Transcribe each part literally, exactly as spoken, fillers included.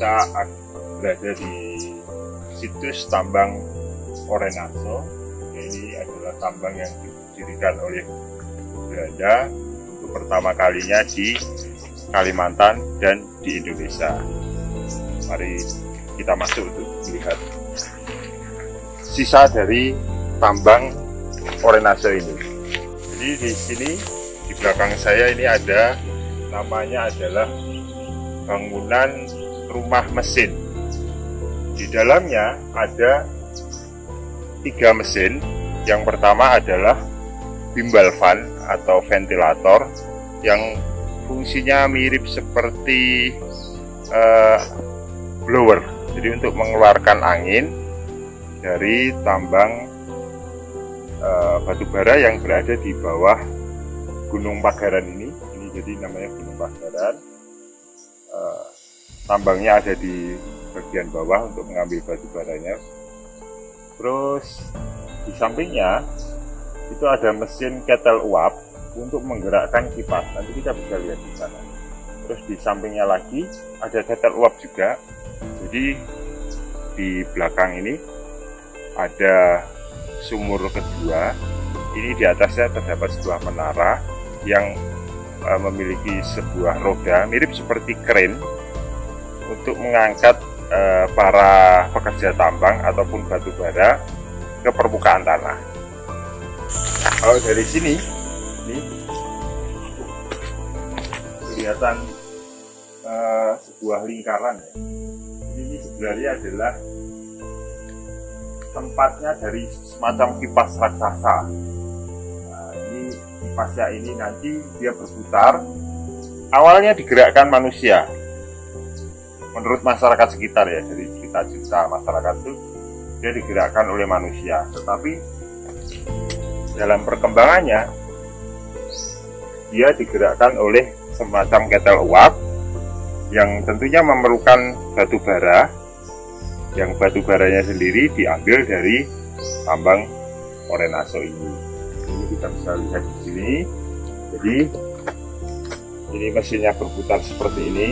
kita berada di situs tambang Orenaso. Ini adalah tambang yang didirikan oleh Belanda untuk pertama kalinya di Kalimantan dan di Indonesia. Mari kita masuk untuk melihat sisa dari tambang Orenaso ini. Jadi di sini di belakang saya ini ada, namanya adalah bangunan rumah mesin. Di dalamnya ada tiga mesin. Yang pertama adalah bimbal fan atau ventilator yang fungsinya mirip seperti uh, blower, jadi untuk mengeluarkan angin dari tambang uh, batu bara yang berada di bawah Gunung Pagaran ini. Ini jadi namanya Gunung Pagaran. Uh, tambangnya ada di bagian bawah untuk mengambil batu baranya. Terus di sampingnya itu ada mesin kettle uap untuk menggerakkan kipas. Nanti kita bisa lihat di sana. Terus di sampingnya lagi ada kettle uap juga. Jadi di belakang ini ada sumur kedua. Ini di atasnya terdapat sebuah menara yang uh, memiliki sebuah roda mirip seperti kren untuk mengangkat uh, para pekerja tambang ataupun batu bara ke permukaan tanah. Kalau dari sini, ini kelihatan uh, sebuah lingkaran ya. Ini sebenarnya adalah tempatnya dari semacam kipas raksasa. Nah, ini kipasnya ini nanti dia berputar. Awalnya digerakkan manusia. Menurut masyarakat sekitar ya, dari cerita-cerita masyarakat itu dia digerakkan oleh manusia. Tetapi dalam perkembangannya dia digerakkan oleh semacam kettle uap yang tentunya memerlukan batu bara, yang batu baranya sendiri diambil dari tambang Orenaso ini. Ini kita bisa lihat di sini. Jadi ini mesinnya berputar seperti ini.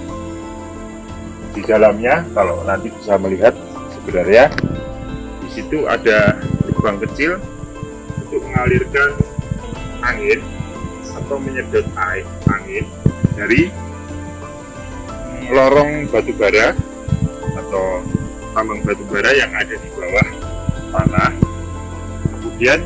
Di dalamnya, kalau nanti bisa melihat, sebenarnya di situ ada lubang kecil untuk mengalirkan angin atau menyedot air angin dari lorong batu bara atau tambang batu bara yang ada di bawah tanah, kemudian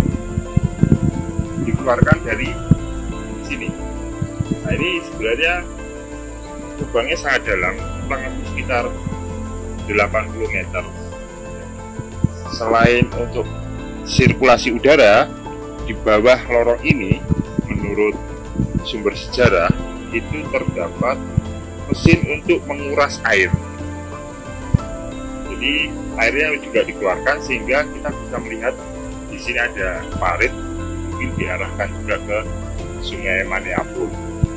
dikeluarkan dari sini. Nah, ini sebenarnya lubangnya sangat dalam, kurang sekitar delapan puluh meter. Selain untuk sirkulasi udara di bawah lorong ini, menurut sumber sejarah itu terdapat mesin untuk menguras air. Jadi airnya juga dikeluarkan sehingga kita bisa melihat di sini ada parit, mungkin diarahkan juga ke Sungai Maneapun.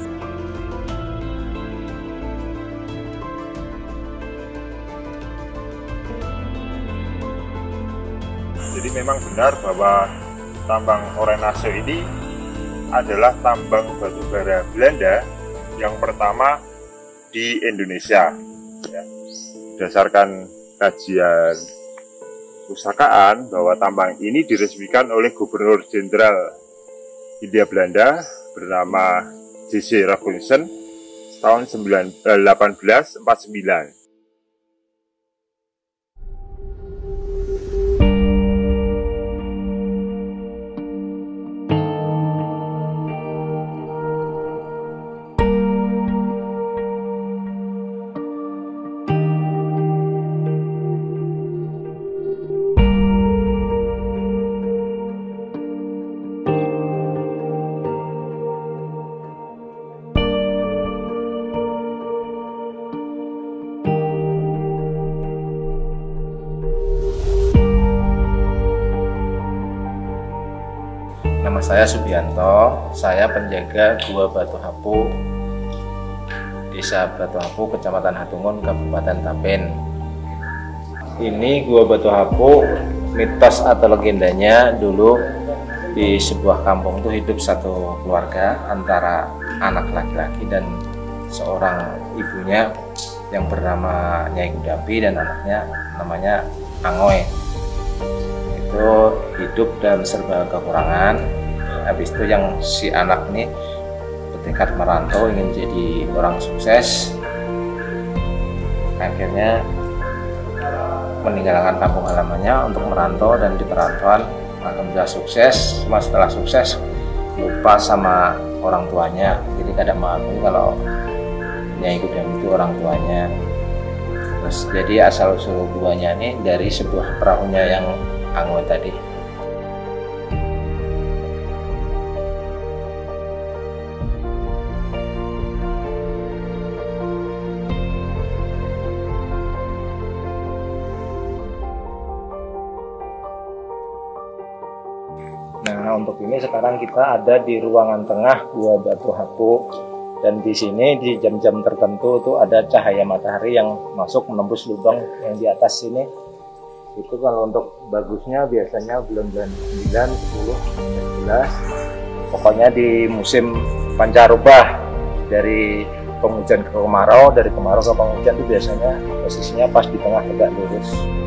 Jadi memang benar bahwa tambang Orenaso ini adalah tambang batu bara Belanda yang pertama di Indonesia. Ya. Berdasarkan kajian pustakaan bahwa tambang ini diresmikan oleh Gubernur Jenderal Hindia Belanda bernama J C Robinson tahun delapan belas empat puluh sembilan. Nama saya Subianto, saya penjaga Gua Batu Hapu, Desa Batu Hapu, Kecamatan Hatungun, Kabupaten Tapen. Ini Gua Batu Hapu, mitos atau legendanya dulu di sebuah kampung itu hidup satu keluarga antara anak laki-laki dan seorang ibunya yang bernama Nyai Kudapi dan anaknya namanya Angoy. Itu hidup dan serba kekurangan. Habis itu yang si anak ini bertekad merantau, ingin jadi orang sukses. Akhirnya meninggalkan kampung halamannya untuk merantau, dan di perantauan alhamdulillah sukses. Cuma setelah sukses lupa sama orang tuanya, jadi kadang mengakui kalau Nyai Kudapi itu orang tuanya. Terus jadi asal usul duanya ini dari sebuah perahunya yang Angoy tadi. Nah, untuk ini sekarang kita ada di ruangan tengah Gua Batu Hapu, dan di sini di jam-jam tertentu itu ada cahaya matahari yang masuk menembus lubang yang di atas sini. Itu kalau untuk bagusnya biasanya bulan-bulan sembilan, sepuluh, sebelas. Pokoknya di musim pancaroba, dari penghujan ke kemarau, dari kemarau ke penghujan itu biasanya posisinya pas di tengah tegak lurus.